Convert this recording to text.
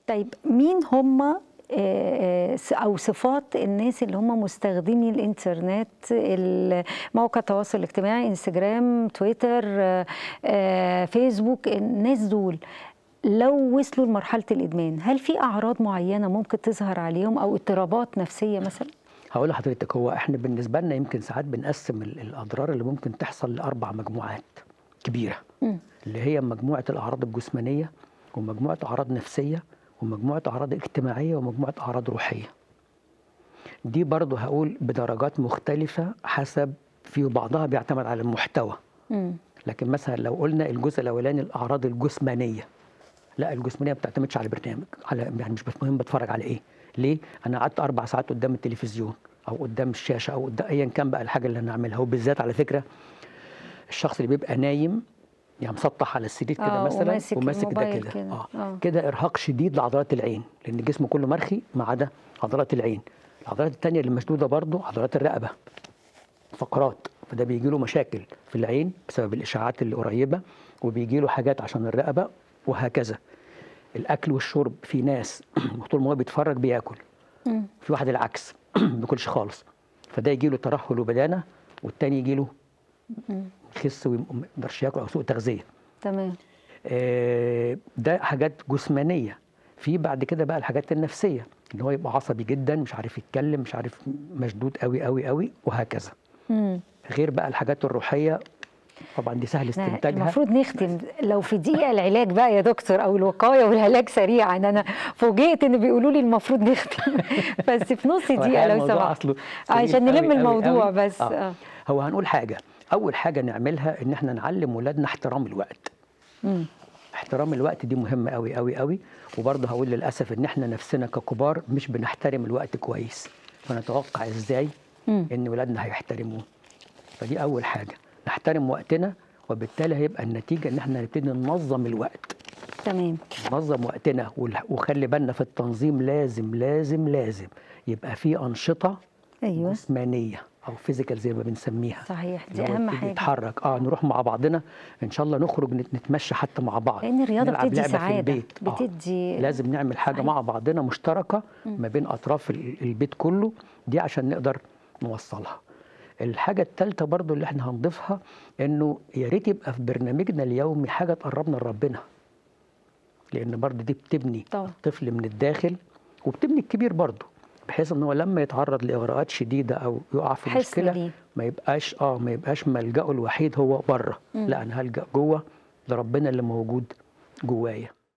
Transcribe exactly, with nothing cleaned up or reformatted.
طيب مين هم أو صفات الناس اللي هم مستخدمي الإنترنت، مواقع التواصل الاجتماعي، انستجرام، تويتر، فيسبوك، الناس دول لو وصلوا لمرحلة الإدمان هل في أعراض معينة ممكن تظهر عليهم أو اضطرابات نفسية مثلا؟ هقول لحضرتك، هو احنا بالنسبة لنا يمكن ساعات بنقسم الأضرار اللي ممكن تحصل لأربع مجموعات كبيرة، م. اللي هي مجموعة الأعراض الجسمانية ومجموعة أعراض نفسية ومجموعة أعراض اجتماعية ومجموعة أعراض روحية. دي برضو هقول بدرجات مختلفة حسب، في بعضها بيعتمد على المحتوى. م. لكن مثلا لو قلنا الجزء الأولاني الأعراض الجسمانية، لا الجسمانية ما بتعتمدش على برنامج، على يعني مش مهم بتفرج على إيه. ليه؟ أنا قعدت أربع ساعات قدام التلفزيون أو قدام الشاشة أو قدام أيا كان بقى الحاجة اللي هنعملها، وبالذات على فكرة الشخص اللي بيبقى نايم يعني مسطح على السرير كده مثلا وماسك ده كده كده. اه, آه. كده ارهاق شديد لعضلات العين، لان جسمه كله مرخي ما عدا عضلات العين. العضلات الثانيه اللي مشدوده برضه عضلات الرقبه، فقرات، فده بيجي له مشاكل في العين بسبب الاشعاعات اللي قريبه، وبيجي له حاجات عشان الرقبه، وهكذا. الاكل والشرب، في ناس طول ما هو بيتفرج بياكل، م. في واحد العكس ما بياكلش خالص، فده يجي له ترهل وبدانه، والثاني يجي له يخس وما يقدرش ياكل او سوء تغذيه. تمام. آه ده حاجات جسمانيه. في بعد كده بقى الحاجات النفسيه، ان هو يبقى عصبي جدا، مش عارف يتكلم، مش عارف، مشدود قوي قوي قوي، وهكذا. مم. غير بقى الحاجات الروحيه، طبعا دي سهل استنتاجها. المفروض نختم لو في دقيقه العلاج بقى يا دكتور، او الوقايه والعلاج سريعا. انا فوجئت ان بيقولوا لي المفروض نختم بس في نص دقيقه لو سمحت، عشان نلم الموضوع قوي بس. آه. آه. هو هنقول حاجه، اول حاجه نعملها ان احنا نعلم ولادنا احترام الوقت. مم. احترام الوقت دي مهمه قوي قوي قوي. وبرضه هقول للاسف ان احنا نفسنا ككبار مش بنحترم الوقت كويس، فنتوقع ازاي مم. ان ولادنا هيحترموه؟ فدي اول حاجه، نحترم وقتنا، وبالتالي هيبقى النتيجه ان احنا نبتدي ننظم الوقت. تمام. ننظم وقتنا، وخلي بالنا في التنظيم لازم لازم لازم يبقى في انشطه أيوة. جسمانيه او فيزيكال زي ما بنسميها. صحيح، دي اهم حاجه. نتحرك، اه نروح مع بعضنا ان شاء الله، نخرج نتمشى حتى مع بعض، لان الرياضه بتدي سعاده، في البيت. بتدي آه. لازم نعمل حاجه صحيح. مع بعضنا مشتركه م. ما بين اطراف البيت كله، دي عشان نقدر نوصلها. الحاجه الثالثه برضو اللي احنا هنضيفها، انه يا ريت يبقى في برنامجنا اليومي حاجه تقربنا لربنا، لان برضو دي بتبني طبعا الطفل من الداخل، وبتبني الكبير برضو، بحيث ان هو لما يتعرض لاغراءات شديده او يقع في مشكله دي. ما يبقاش اه ما يبقاش ملجأه الوحيد هو بره، لا انا هلجأ جوه لربنا اللي موجود جوايا.